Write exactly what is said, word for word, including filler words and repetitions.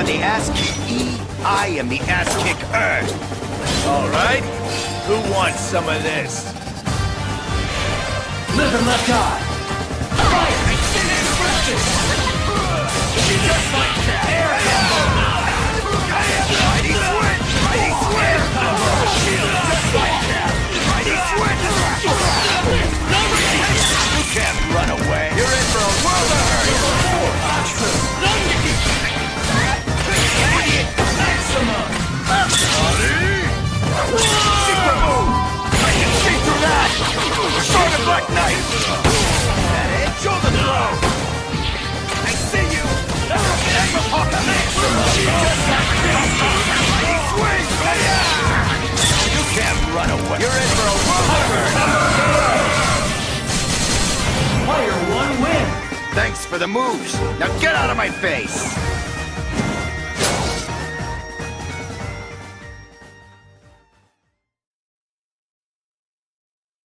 the ass kick E, I am the ass kicker. All right. Who wants some of this? Live and let die. Fight! Just like that. Air combo. Mighty switch. Mighty switch. Just like that. Mighty switch. You can't run away. You're in for a world of hurt. Maximum! Secret move. I can see through that. Sword of Black Knight. That it. Shoulder throw. I see you. That's a hawk. Mighty swing. You can't run away. You're in for a world of hurt. Player one win! Thanks for the moves. Now get out of my face.